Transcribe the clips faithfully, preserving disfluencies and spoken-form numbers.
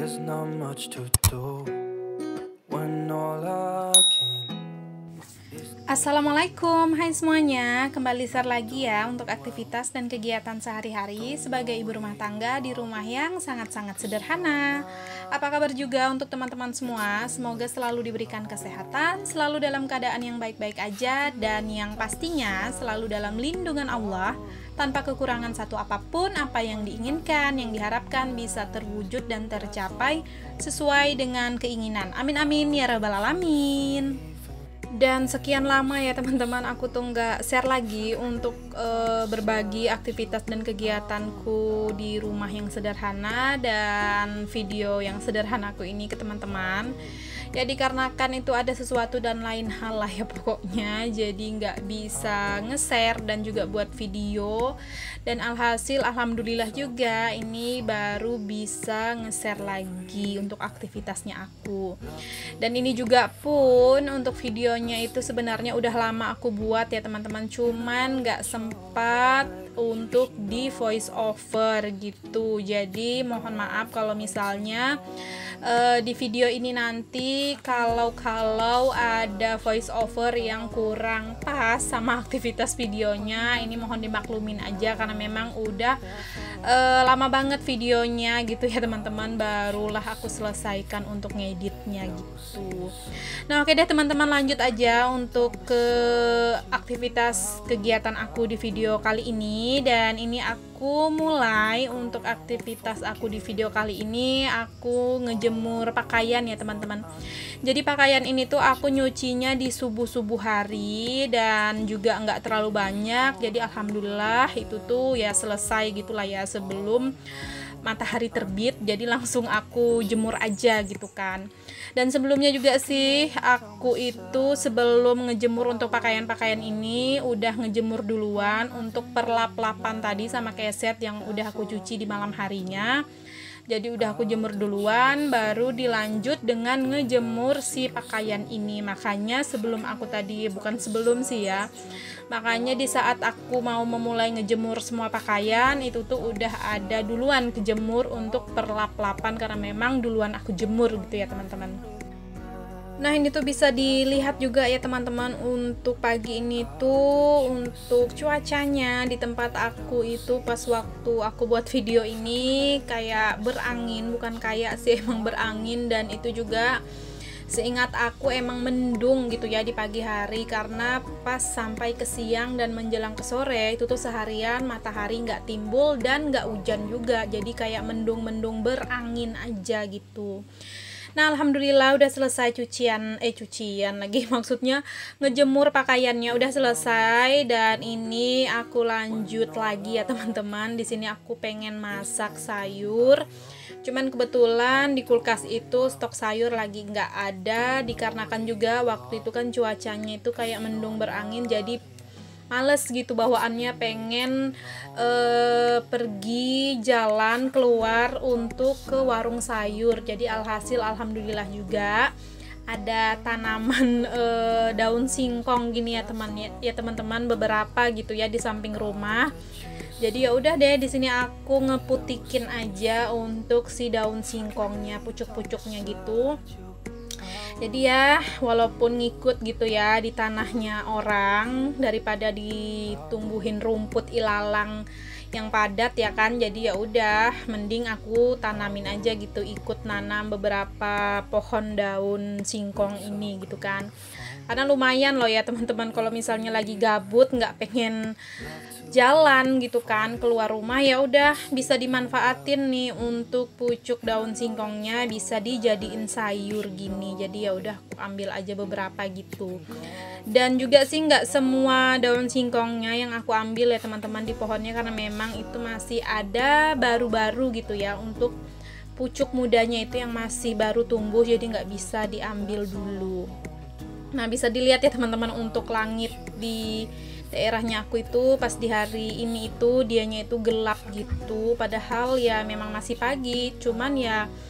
there's not much to do when all I can. Assalamualaikum, hai semuanya. Kembali share lagi ya untuk aktivitas dan kegiatan sehari-hari sebagai ibu rumah tangga di rumah yang sangat-sangat sederhana. Apa kabar juga untuk teman-teman semua? Semoga selalu diberikan kesehatan, selalu dalam keadaan yang baik-baik aja, dan yang pastinya selalu dalam lindungan Allah, tanpa kekurangan satu apapun. Apa yang diinginkan, yang diharapkan bisa terwujud dan tercapai sesuai dengan keinginan. Amin amin ya rabbal alamin. Dan sekian lama ya teman-teman aku tuh nggak share lagi untuk e, berbagi aktivitas dan kegiatanku di rumah yang sederhana dan video yang sederhana aku ini ke teman-teman. Ya dikarenakan itu ada sesuatu dan lain hal lah ya pokoknya, jadi nggak bisa nge-share dan juga buat video. Dan alhasil alhamdulillah juga ini baru bisa nge-share lagi untuk aktivitasnya aku. Dan ini juga pun untuk videonya itu sebenarnya udah lama aku buat ya teman-teman, cuman nggak sempat untuk di voice over gitu. Jadi mohon maaf kalau misalnya uh, di video ini nanti kalau-kalau ada voice over yang kurang pas sama aktivitas videonya, ini mohon dimaklumin aja karena memang udah uh, lama banget videonya gitu ya teman-teman, barulah aku selesaikan untuk ngeditnya gitu. Nah oke deh teman-teman, lanjut aja untuk ke aktivitas kegiatan aku di video kali ini. Dan ini aku mulai untuk aktivitas aku di video kali ini, aku ngejemur pakaian ya teman-teman. Jadi pakaian ini tuh aku nyucinya di subuh-subuh hari dan juga nggak terlalu banyak, jadi alhamdulillah itu tuh ya selesai gitulah ya sebelum matahari terbit, jadi langsung aku jemur aja gitu kan. Dan sebelumnya juga sih aku itu sebelum ngejemur untuk pakaian-pakaian ini udah ngejemur duluan untuk perlap-lapan tadi sama keset yang udah aku cuci di malam harinya. Jadi udah aku jemur duluan, baru dilanjut dengan ngejemur si pakaian ini. Makanya sebelum aku tadi, bukan sebelum sih ya, makanya di saat aku mau memulai ngejemur semua pakaian itu tuh udah ada duluan kejemur untuk perlap-lapan karena memang duluan aku jemur gitu ya teman-teman. Nah ini tuh bisa dilihat juga ya teman-teman, untuk pagi ini tuh untuk cuacanya di tempat aku itu pas waktu aku buat video ini kayak berangin, bukan kayak sih emang berangin. Dan itu juga seingat aku emang mendung gitu ya di pagi hari, karena pas sampai ke siang dan menjelang ke sore itu tuh seharian matahari nggak timbul dan nggak hujan juga, jadi kayak mendung-mendung berangin aja gitu. Nah alhamdulillah udah selesai cucian eh cucian lagi maksudnya ngejemur pakaiannya udah selesai. Dan ini aku lanjut lagi ya teman-teman, di sini aku pengen masak sayur, cuman kebetulan di kulkas itu stok sayur lagi nggak ada, dikarenakan juga waktu itu kan cuacanya itu kayak mendung berangin, jadi males gitu bawaannya, pengen uh, pergi jalan keluar untuk ke warung sayur. Jadi alhasil alhamdulillah juga ada tanaman uh, daun singkong gini ya teman ya teman-teman, beberapa gitu ya di samping rumah. Jadi ya udah deh di sini aku ngeputikin aja untuk si daun singkongnya, pucuk-pucuknya gitu. Jadi ya walaupun ngikut gitu ya di tanahnya orang daripada ditumbuhin rumput ilalang yang padat ya kan, jadi ya udah mending aku tanamin aja gitu, ikut nanam beberapa pohon daun singkong ini gitu kan. Karena lumayan loh ya teman-teman, kalau misalnya lagi gabut nggak pengen jalan gitu kan keluar rumah, ya udah bisa dimanfaatin nih untuk pucuk daun singkongnya, bisa dijadiin sayur gini. Jadi ya udah aku ambil aja beberapa gitu. Dan juga sih nggak semua daun singkongnya yang aku ambil ya teman-teman di pohonnya, karena memang itu masih ada baru-baru gitu ya, untuk pucuk mudanya itu yang masih baru tumbuh, jadi nggak bisa diambil dulu. Nah bisa dilihat ya teman-teman, untuk langit di daerahnya aku itu pas di hari ini itu dianya itu gelap gitu, padahal ya memang masih pagi, cuman ya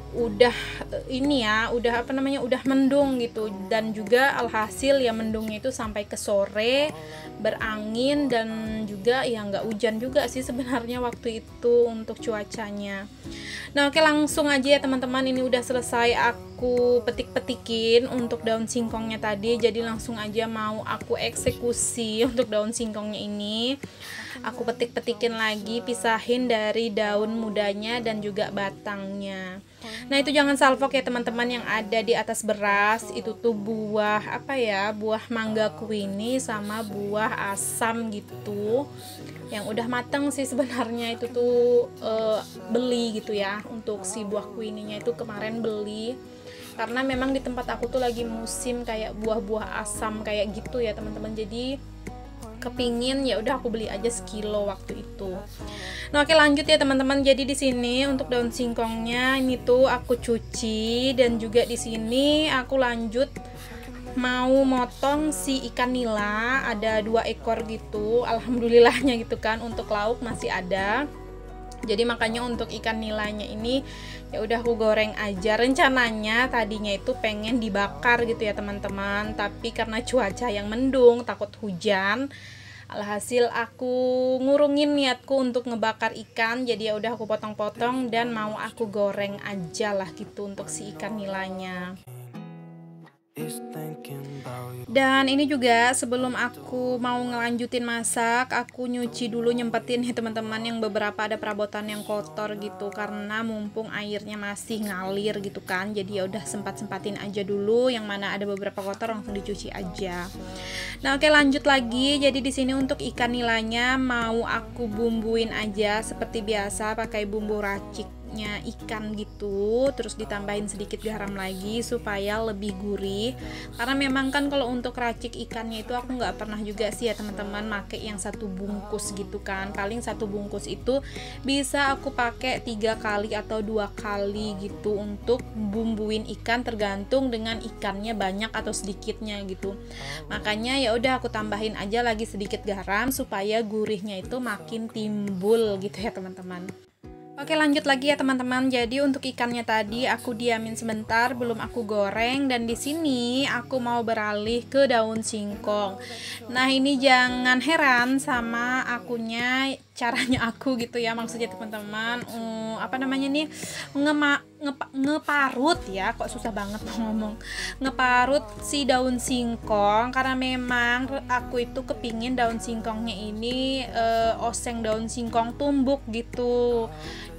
udah ini ya, udah apa namanya, udah mendung gitu. Dan juga alhasil ya mendungnya itu sampai ke sore, berangin, dan juga ya nggak hujan juga sih sebenarnya waktu itu untuk cuacanya. Nah oke, langsung aja ya teman-teman, ini udah selesai aku petik-petikin untuk daun singkongnya tadi. Jadi langsung aja mau aku eksekusi untuk daun singkongnya ini. Aku petik-petikin lagi, pisahin dari daun mudanya dan juga batangnya. Nah itu jangan salfok ya teman-teman, yang ada di atas beras itu tuh buah apa ya, buah mangga kuini sama buah asam gitu, yang udah mateng sih sebenarnya. Itu tuh e, beli gitu ya, untuk si buah kuininya itu kemarin beli, karena memang di tempat aku tuh lagi musim kayak buah-buah asam kayak gitu ya teman-teman. Jadi kepingin, ya udah aku beli aja sekilo waktu itu. Nah oke, lanjut ya teman-teman. Jadi di sini untuk daun singkongnya ini tuh aku cuci, dan juga di sini aku lanjut mau motong si ikan nila, ada dua ekor gitu, alhamdulillahnya gitu kan. Untuk lauk masih ada. Jadi makanya untuk ikan nilanya ini ya udah aku goreng aja. Rencananya tadinya itu pengen dibakar gitu ya teman-teman, tapi karena cuaca yang mendung, takut hujan, alhasil aku ngurungin niatku untuk ngebakar ikan. Jadi ya udah aku potong-potong dan mau aku goreng aja lah gitu untuk si ikan nilanya. Dan ini juga sebelum aku mau ngelanjutin masak, aku nyuci dulu, nyempetin nih teman-teman, yang beberapa ada perabotan yang kotor gitu, karena mumpung airnya masih ngalir gitu kan. Jadi ya udah sempat-sempatin aja dulu, yang mana ada beberapa kotor langsung dicuci aja. Nah oke, lanjut lagi. Jadi di sini untuk ikan nilanya mau aku bumbuin aja seperti biasa pakai bumbu racik ikan gitu, terus ditambahin sedikit garam lagi supaya lebih gurih. Karena memang kan kalau untuk racik ikannya itu aku nggak pernah juga sih ya teman-teman pakai yang satu bungkus gitu kan. Paling satu bungkus itu bisa aku pakai tiga kali atau dua kali gitu untuk bumbuin ikan, tergantung dengan ikannya banyak atau sedikitnya gitu. Makanya ya udah aku tambahin aja lagi sedikit garam supaya gurihnya itu makin timbul gitu ya teman-teman. Oke, lanjut lagi ya teman-teman. Jadi untuk ikannya tadi aku diamin sebentar, belum aku goreng, dan di sini aku mau beralih ke daun singkong. Nah ini jangan heran sama akunya, caranya aku gitu ya, maksudnya teman-teman um, apa namanya nih, ngema ngepa, ngeparut ya, kok susah banget ngomong, ngeparut si daun singkong, karena memang aku itu kepingin daun singkongnya ini uh, oseng daun singkong tumbuk gitu.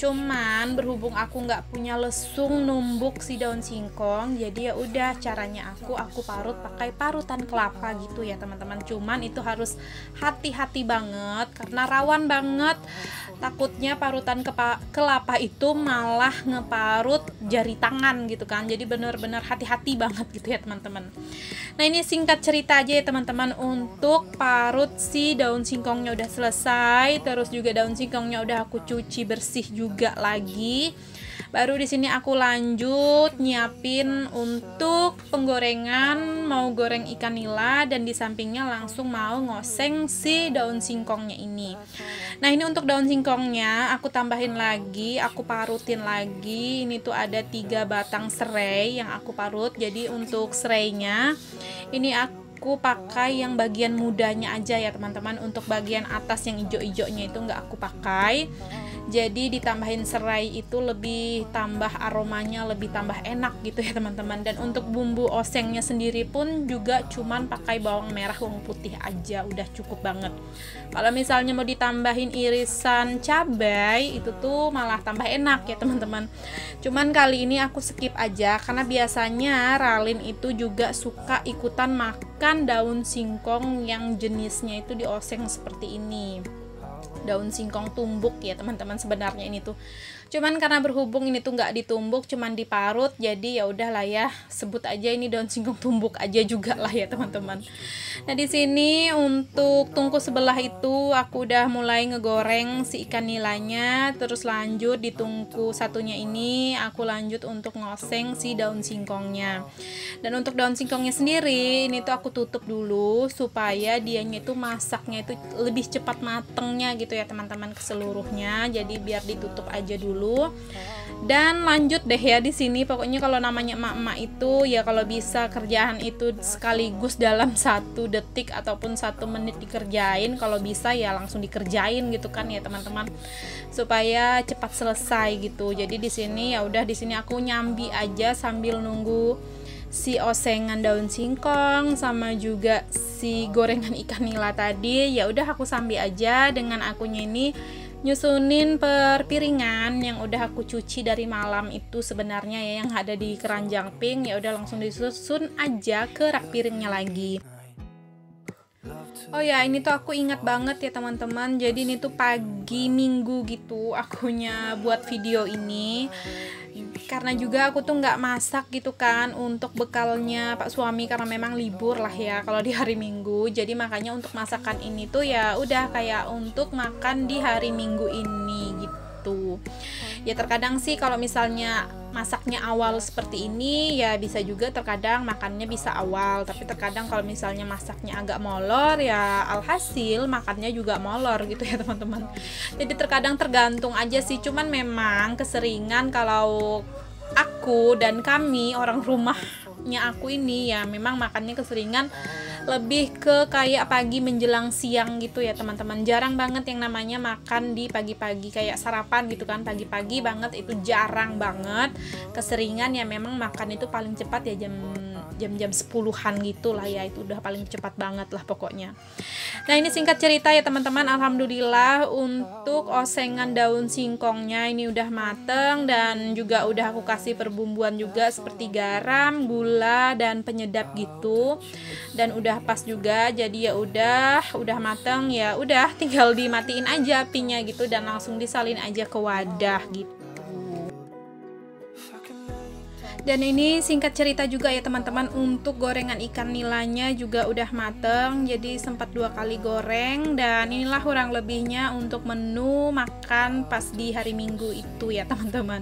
Cuman berhubung aku nggak punya lesung numbuk si daun singkong, jadi ya udah caranya aku aku parut pakai parutan kelapa gitu ya teman-teman. Cuman itu harus hati-hati banget karena rawan banget, takutnya parutan kepa, kelapa itu malah ngeparut jari tangan gitu kan. Jadi bener-bener hati-hati banget gitu ya teman-teman. Nah ini singkat cerita aja ya teman-teman, untuk parut si daun singkongnya udah selesai, terus juga daun singkongnya udah aku cuci bersih juga lagi. Baru di sini aku lanjut nyiapin untuk penggorengan, mau goreng ikan nila, dan di sampingnya langsung mau ngoseng si daun singkongnya ini. Nah ini untuk daun singkongnya aku tambahin lagi, aku parutin lagi. Ini tuh ada tiga batang serai yang aku parut. Jadi untuk serainya ini aku aku pakai yang bagian mudanya aja ya teman-teman. Untuk bagian atas yang ijo-ijonya itu nggak aku pakai. Jadi ditambahin serai itu lebih tambah aromanya, lebih tambah enak gitu ya teman-teman. Dan untuk bumbu osengnya sendiri pun juga cuman pakai bawang merah, bawang putih aja, udah cukup banget. Kalau misalnya mau ditambahin irisan cabai itu tuh malah tambah enak ya teman-teman. Cuman kali ini aku skip aja karena biasanya Ralin itu juga suka ikutan makan daun singkong yang jenisnya itu dioseng seperti ini. Daun singkong tumbuk ya teman-teman sebenarnya ini tuh. Cuman karena berhubung ini tuh nggak ditumbuk, cuman diparut, jadi ya udahlah ya, sebut aja ini daun singkong tumbuk aja juga lah ya teman-teman. Nah di sini untuk tungku sebelah itu aku udah mulai ngegoreng si ikan nilanya, terus lanjut di tungku satunya ini aku lanjut untuk ngoseng si daun singkongnya. Dan untuk daun singkongnya sendiri ini tuh aku tutup dulu supaya dianya itu masaknya itu lebih cepat matengnya gitu gitu ya teman-teman, keseluruhnya. Jadi biar ditutup aja dulu. Dan lanjut deh ya di sini. Pokoknya kalau namanya emak-emak itu ya kalau bisa kerjaan itu sekaligus dalam satu detik ataupun satu menit dikerjain. Kalau bisa ya langsung dikerjain gitu kan ya teman-teman, supaya cepat selesai gitu. Jadi di sini ya udah, di sini aku nyambi aja sambil nunggu si osengan daun singkong sama juga si gorengan ikan nila tadi. Ya udah aku sambi aja dengan akunya ini nyusunin per piringan yang udah aku cuci dari malam itu sebenarnya ya, yang ada di keranjang pink. Ya udah langsung disusun aja ke rak piringnya lagi. Oh ya, ini tuh aku ingat banget ya teman-teman. Jadi ini tuh pagi minggu gitu akunya buat video ini. Karena juga aku tuh nggak masak gitu kan untuk bekalnya Pak suami, karena memang libur lah ya kalau di hari Minggu. Jadi makanya untuk masakan ini tuh ya udah kayak untuk makan di hari Minggu ini gitu. Ya terkadang sih kalau misalnya masaknya awal seperti ini ya bisa juga terkadang makannya bisa awal, tapi terkadang kalau misalnya masaknya agak molor ya alhasil makannya juga molor gitu ya teman-teman. Jadi terkadang tergantung aja sih, cuman memang keseringan kalau aku dan kami orang rumahnya aku ini ya memang makannya keseringan lebih ke kayak pagi menjelang siang gitu ya teman-teman. Jarang banget yang namanya makan di pagi-pagi kayak sarapan gitu kan, pagi-pagi banget itu jarang banget. Keseringan ya memang makan itu paling cepat ya jam jam-jam sepuluhan gitu lah ya, itu udah paling cepat banget lah pokoknya. Nah ini singkat cerita ya teman-teman, alhamdulillah untuk osengan daun singkongnya ini udah mateng dan juga udah aku kasih perbumbuan juga seperti garam, gula dan penyedap gitu, dan udah pas juga. Jadi ya udah udah mateng, ya udah tinggal dimatiin aja apinya gitu dan langsung disalin aja ke wadah gitu. Dan ini singkat cerita juga ya teman-teman, untuk gorengan ikan nilanya juga udah mateng. Jadi sempat dua kali goreng, dan inilah kurang lebihnya untuk menu makan pas di hari Minggu itu ya teman-teman.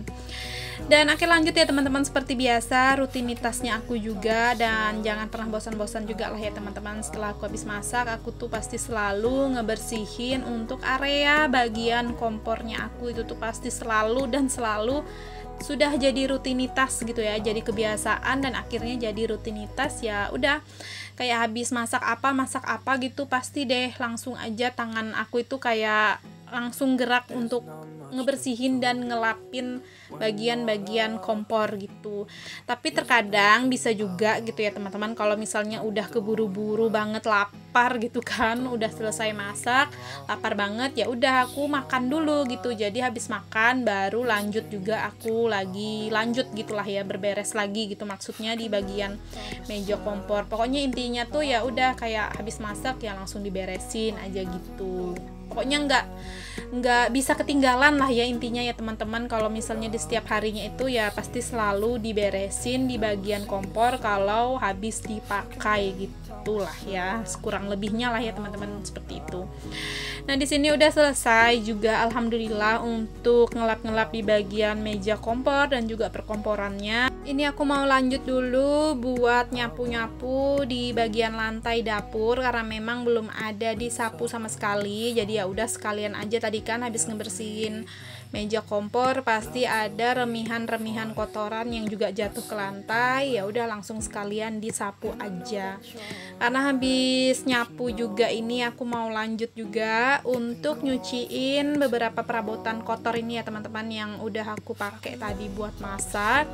Dan akhir lanjut ya teman-teman, seperti biasa rutinitasnya aku juga, dan jangan pernah bosan-bosan juga lah ya teman-teman. Setelah aku habis masak, aku tuh pasti selalu ngebersihin untuk area bagian kompornya aku, itu tuh pasti selalu dan selalu sudah jadi rutinitas gitu ya, jadi kebiasaan dan akhirnya jadi rutinitas. Ya udah kayak habis masak apa masak apa gitu pasti deh langsung aja tangan aku itu kayak langsung gerak untuk ngebersihin dan ngelapin bagian-bagian kompor gitu. Tapi terkadang bisa juga gitu ya teman-teman, kalau misalnya udah keburu-buru banget, lapar gitu kan, udah selesai masak, lapar banget, ya udah aku makan dulu gitu. Jadi habis makan baru lanjut juga aku lagi lanjut gitulah ya, berberes lagi gitu maksudnya di bagian meja kompor. Pokoknya intinya tuh ya udah kayak habis masak ya langsung diberesin aja gitu. Pokoknya nggak nggak bisa ketinggalan lah ya intinya ya teman-teman. Kalau misalnya di setiap harinya itu ya pasti selalu diberesin di bagian kompor kalau habis dipakai gitulah ya, kurang lebihnya lah ya teman-teman, seperti itu. Nah di sini udah selesai juga alhamdulillah untuk ngelap-ngelap di bagian meja kompor dan juga perkomporannya. Ini aku mau lanjut dulu buat nyapu-nyapu di bagian lantai dapur karena memang belum ada disapu sama sekali. Jadi ya udah sekalian aja, tadi kan habis ngebersihin meja kompor pasti ada remihan-remihan kotoran yang juga jatuh ke lantai, ya udah langsung sekalian disapu aja. Karena habis nyapu juga ini aku mau lanjut juga untuk nyuciin beberapa perabotan kotor ini ya teman-teman, yang udah aku pakai tadi buat masak.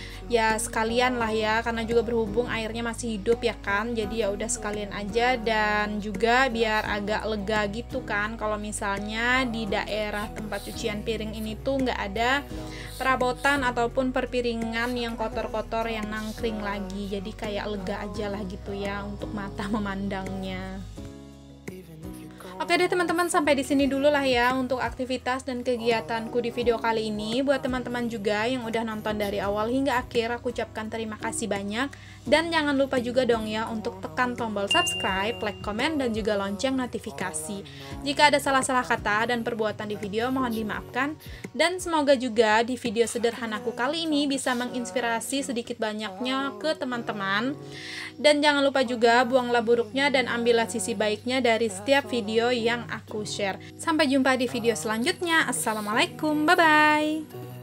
Ya sekalian lah ya, karena juga berhubung airnya masih hidup ya kan, jadi ya udah sekalian aja. Dan juga biar agak lega gitu kan kalau misalnya di daerah tempat cucian piring ini tuh nggak ada perabotan ataupun perpiringan yang kotor-kotor yang nangkring lagi, jadi kayak lega aja lah gitu ya untuk mata memandangnya. Oke deh teman-teman, sampai di sini dulu lah ya untuk aktivitas dan kegiatanku di video kali ini. Buat teman-teman juga yang udah nonton dari awal hingga akhir, aku ucapkan terima kasih banyak. Dan jangan lupa juga dong ya untuk tekan tombol subscribe, like, komen, dan juga lonceng notifikasi. Jika ada salah-salah kata dan perbuatan di video, mohon dimaafkan. Dan semoga juga di video sederhanaku kali ini bisa menginspirasi sedikit banyaknya ke teman-teman. Dan jangan lupa juga buanglah buruknya dan ambillah sisi baiknya dari setiap video video yang aku share. Sampai jumpa di video selanjutnya. Assalamualaikum, bye-bye.